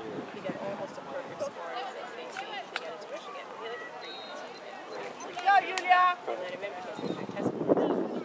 He got almost a perfect score in his SAT. He got into Michigan. He had like a 3 something. Good job, Julia! They let him in because he was doing test scores.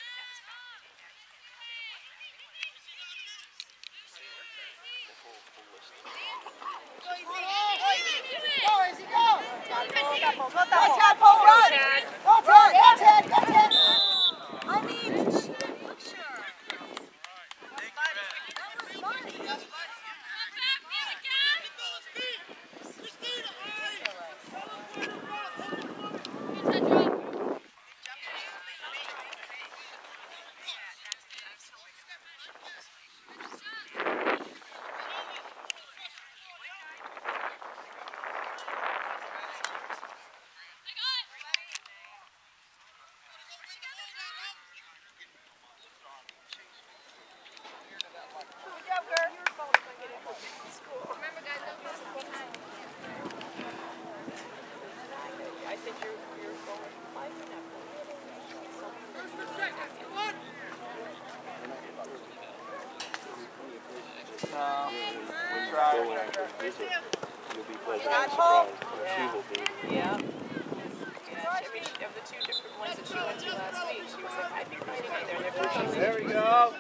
You'll be pleasantly surprised. She will be. Yeah. Of the 2 different ones that she went to last week, she was like, I'd be fighting either. There we go.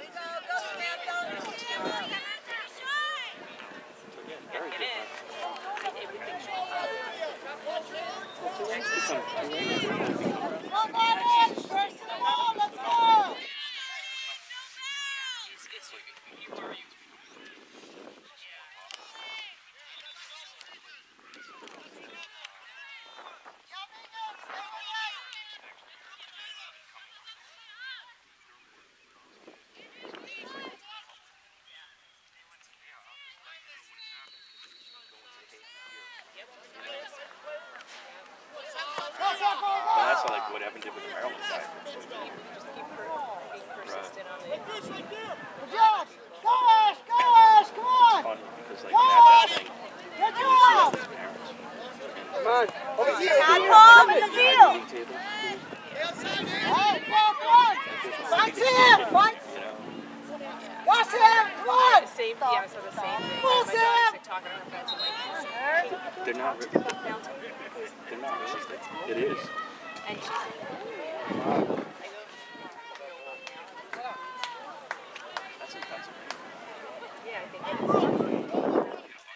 Well, that's like what Evan did with the Maryland guy. Just keep being persistent on the... Good job! Go Ash! Go Ash! Come on! It's funny because like that thing, Good you see job! his parents. Come on. Over here. Ball in the field! Table. Hey, come on! Fight him! Fight! You know? Go Sam! Come on! The same, yeah, so the same thing. Come on, My Sam! daughter's like talking on her phone, so I'm like, They're not talk about bouncing because They're not realistic. It is. and she's like, That's in Pennsylvania. yeah, I think it is.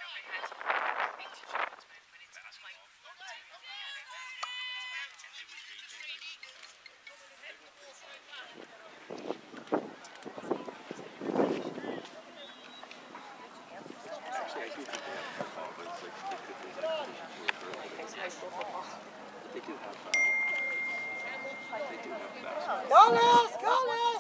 Actually, I do think they have football, but it's like they could be like High school football. but they do have basketball. Go Liz! Go Liz!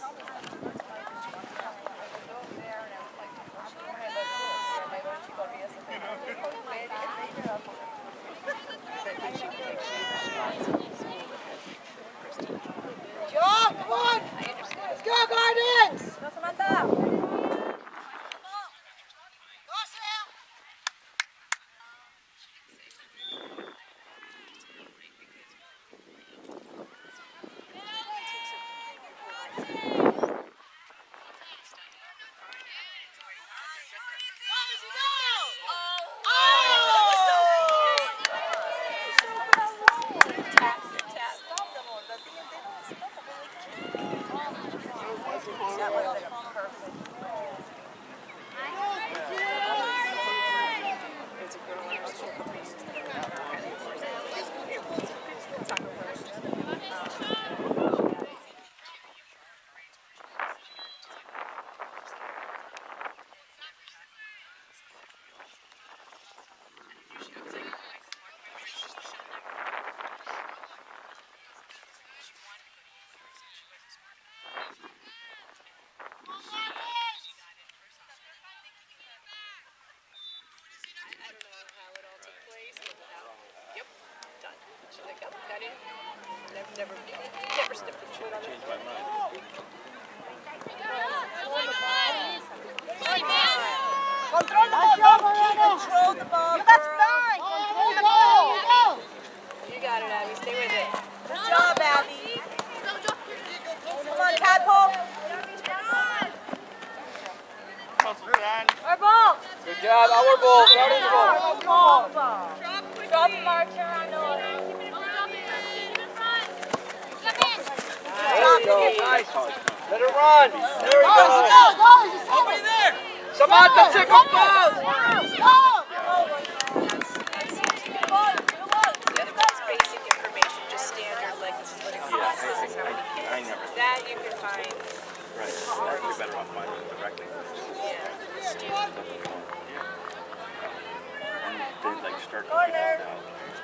Job! Come on! Let's go Gardens! Go Samantha! Never stepped a foot on it. Changed my mind. Control the ball, control the ball. That's fine. Control the ball. You got it, Abby. Stay with it. Good job, Abby. Come on, Tadpole. Come on, Our ball. Good Good job, our ball, starting the ball. Drop marker on Noah. There you go, nice. Let it run. There we go. Over there. Samantha, second ball. The other one's basic information, just standard, like this is what it costs, this is how many I kids. never. That you can find. Right. You're better off finding it directly. Yeah. Yeah. And then like start going out now.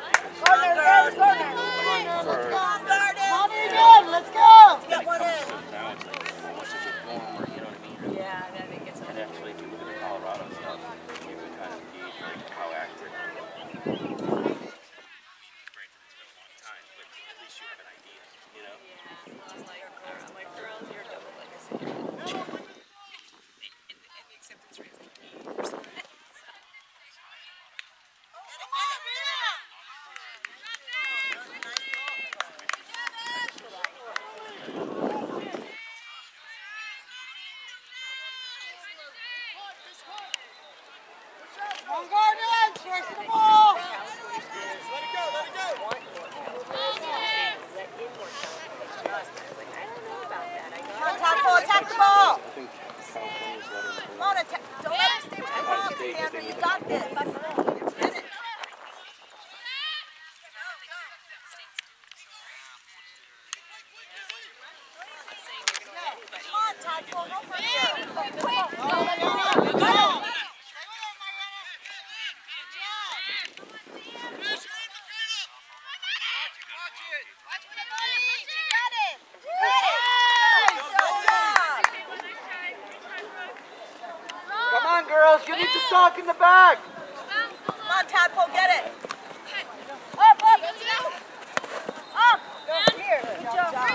Let's go. Get one in. Now it's like, well, what's a good form, or you know what I mean? Yeah, then it gets And actually, if you look at the Colorado stuff, you can kind of gauge like how accurate. Granted, it's been a long time, but at least you have an idea, you know? Yeah, just like close to my girls, you're double legacy. And the acceptance rate's like 80%. One Guardians, first of the ball. Let it go, let it go. Come on, Tadpole, attack the ball. I think California's letting Come on, don't let him stay with the ball, Cassandra. You got this. Get it. Come on, Tadpole, no pressure. Go. Come on, girls, you need to talk in the back. Come on, Tadpole, get it. Up, up. Up. Here. Good job. Help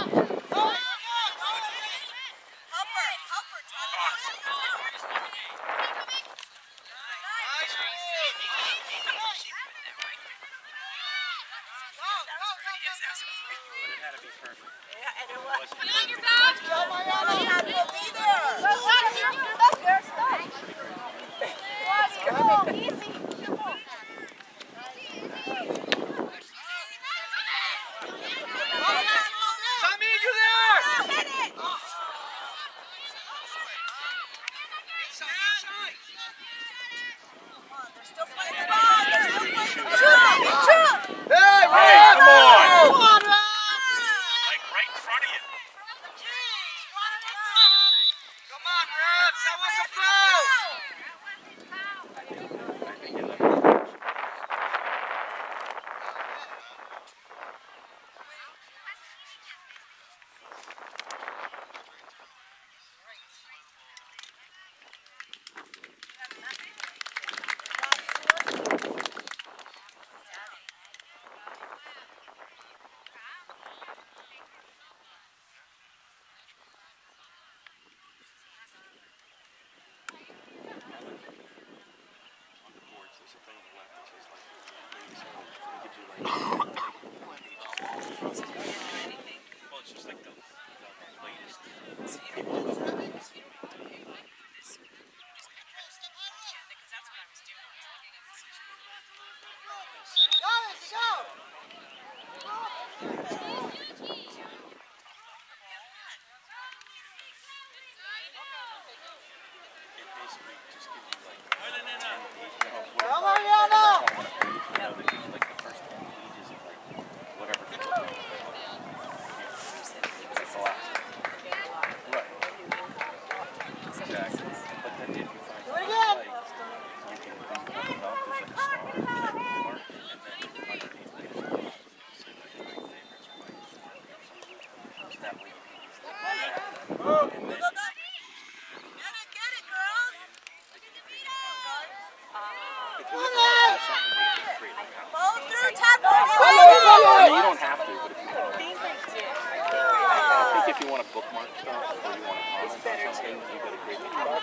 her, Tadpole. But it had to be perfect. Yeah, and it was. Tadpole, be there. Easy. Tommy, you there? Hit it. They're still playing the ball. They're still playing the ball. Hey, Hey, come on. Come on, Rob. Like right in front of you. Come on, Rebs, that was a foul. I think you left. On the boards, there's a thing on the left that says like, ladies only. It gives you like, well, it's just like the latest. It basically just gives you like 10 pages. Come on, Yana. You know, they give you like the first 10 pages of like whatever. That's the last one. Right. Exactly. But then if you find something like, you can bump it up, there's like a star, there's like a mark, and then underneath latest pages, say like my favorites or my just that way you can use that. And then Get it, girls. if you look at something that you can create an account. Ball through, Tadpole. I mean, you don't have to, but if you want to. I think they did. I think if you want to bookmark stuff or you want to comment on something, you got to create an account.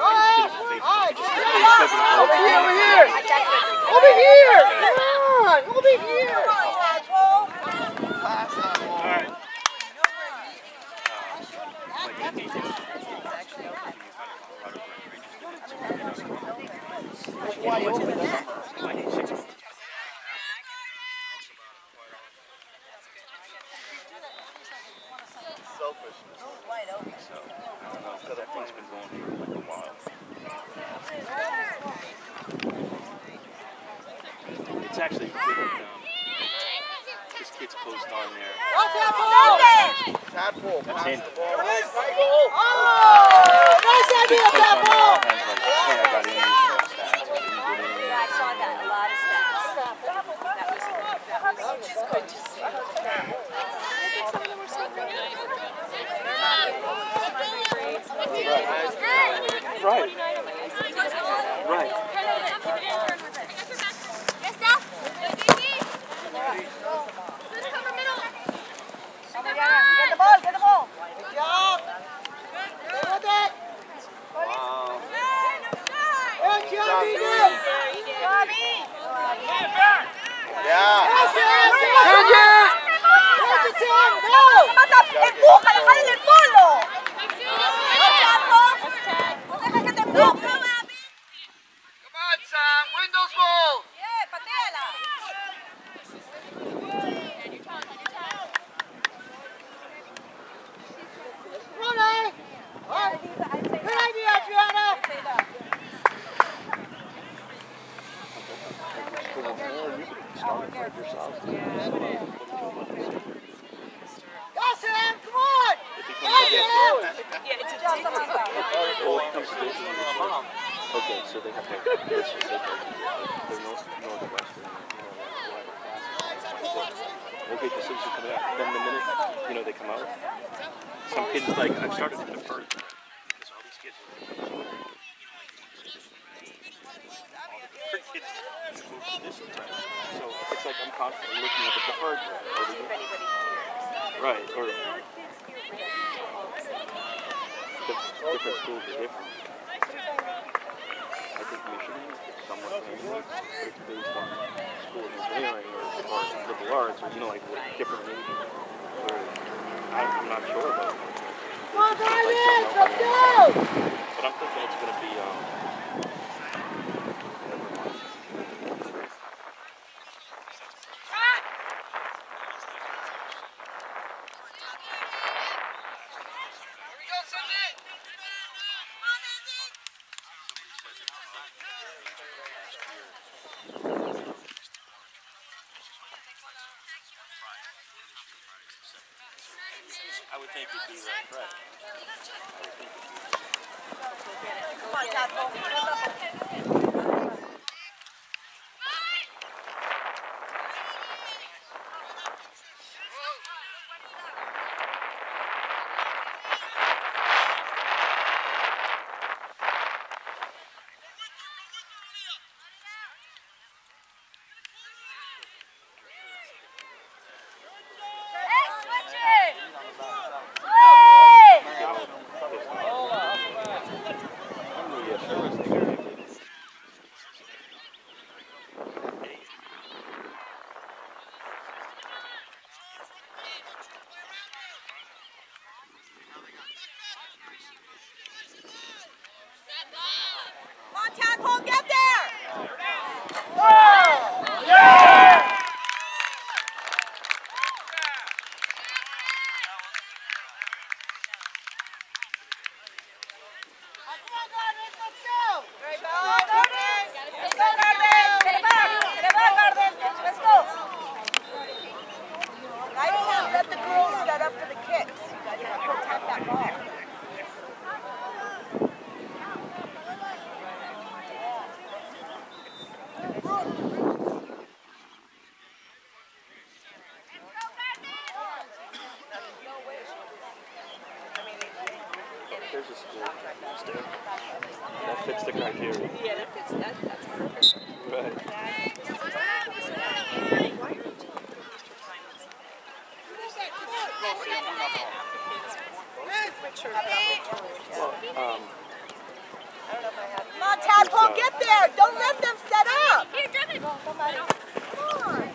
Over here, over here. Over here. Come on, over here. Come on, Tadpole. Alright. Like, you need to actually, you find a Colorado Grand Ranges, wide open. Like 6 months. Selfishness. Wide open. So, I don't know, 'cause that thing's been going for like a while. It's actually this kid's post on there. Tadpole. That's in. Oh! Nice idea, Tadpole! I got in these stats. Yeah, I saw that. A lot of stats. That was just good to see. Right. Right. Get the ball, get the ball. Good job! Stay with it! Wow. Good job, Eden! Yeah! ¡Empújale, jálale el polo! ¡No dejes que te empuje! Come on, Sam! Windows goal! ¡Pateala! Run, good idea, Adriana! Go, Sam! Come on! Go, Sam! Yeah, it's a Oh, it comes to this. Okay, so they have to, let's just say they're northwestern. Okay, the cities are coming out. Then the minute, they come out, some kids, like, I've started to defer. Because all these kids for kids to move to this thread. So it's like I'm constantly looking at the deferred thread. Right, or the different schools are different. I think Michigan is somewhat similar, but it's based on school of engineering or liberal arts or, like different majors. Where I'm not sure about it. Come on, Diamond! Let's go! But I'm thinking it's going to be, I would think it'd be right. Come on, Tadpole. Come on, Tadpole, get there! Let the girls set up for the kicks. You guys have to protect that ball. There's a school that fits the criteria. Yeah, that fits. That's perfect. Right. Well, Come on, Tadpole, get there! Don't let them set up! Come on.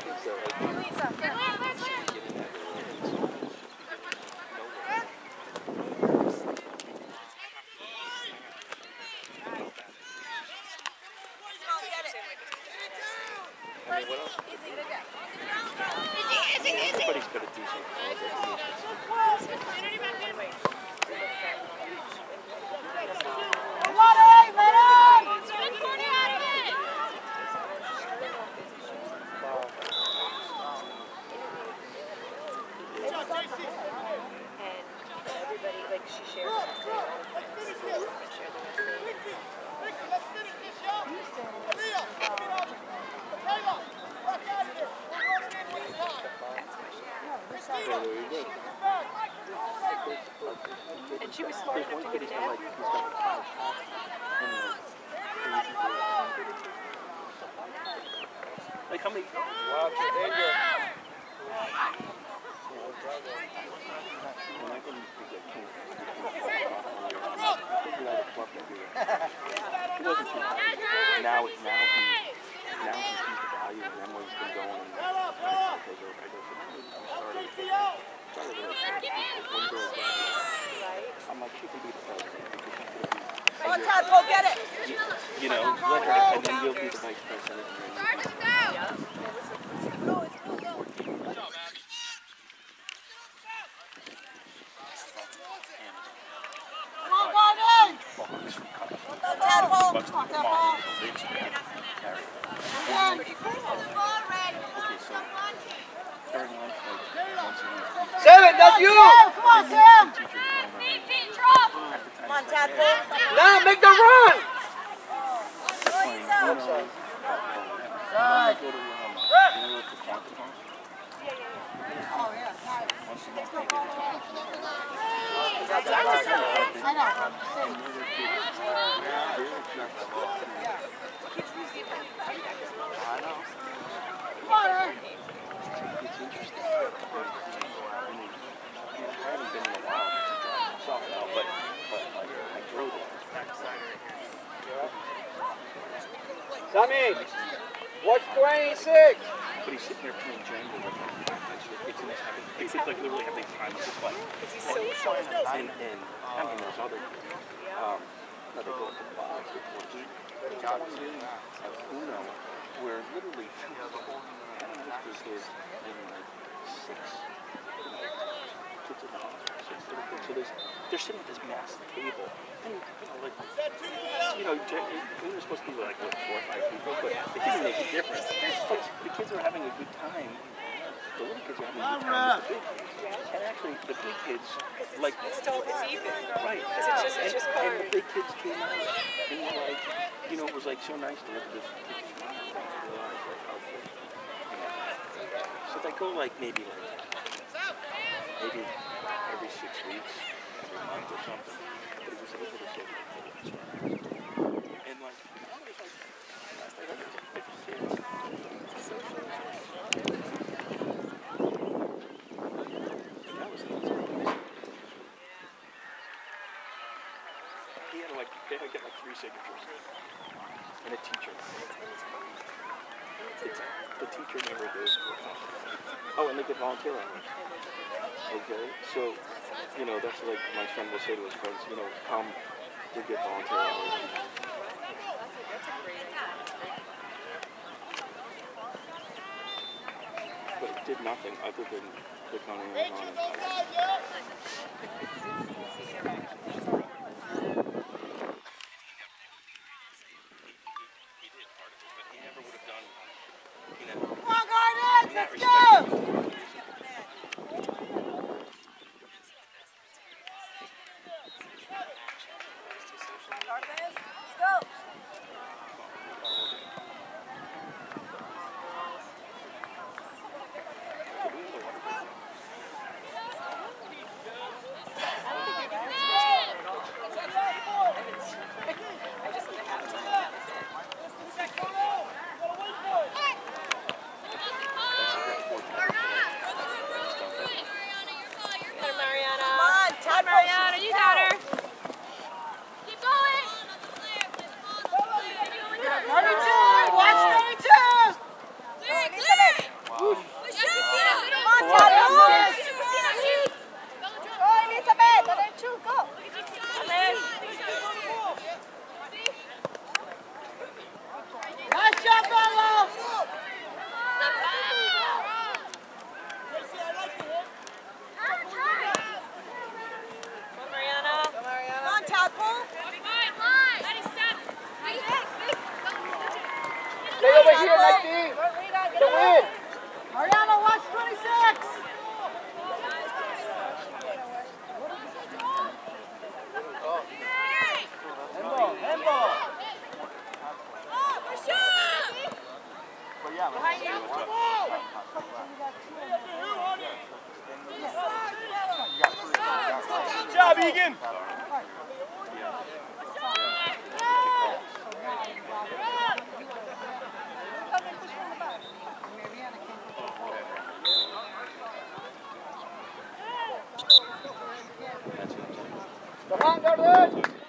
Come on, get it. what else? Everybody's got a decent everybody, like, she shares all the friends, share the rest and she was smart enough to get it down. Like how many? Watch it, danger. Now he sees the value, and then when he's been going, I'm like, she can be the president. Come on, Todd, go get it. You know, let her, and then you'll be the vice president. Seven, that's you! Come on, Sam! Come on, Tadpole. Now make the run! Tommy, what's 26? But he's sitting there playing Django with him. It's like literally having time to play. He's so short. And I mean, there's other another go to the box, Uno, where literally two kids and like 6 kids in the house. 6 little kids. So they're sitting at this massive table. And, Uno's supposed to be like, what, 4 or 5 people? But it didn't make a difference. The kids are having a good time. The little kids are having a good time with the big kids. And actually, the big kids, like... It's even. Right. It's just and the big kids came out and were like, it was like so nice to look at this. So they go like maybe every 6 weeks, every month or something. But it was a little bit of and like, last night I was like 50 kids. That was they had to get like 3 signatures and a teacher. The teacher never goes to a conference. Oh, and they get volunteer hours. Okay, so that's like my son will say to his friends, come, we get volunteer hours. But it did nothing other than click on Amazon and buy it. Let's go! to win. Mariano, watch 26. Handball. Behind you. Good job, Egan. Come on, Jordan.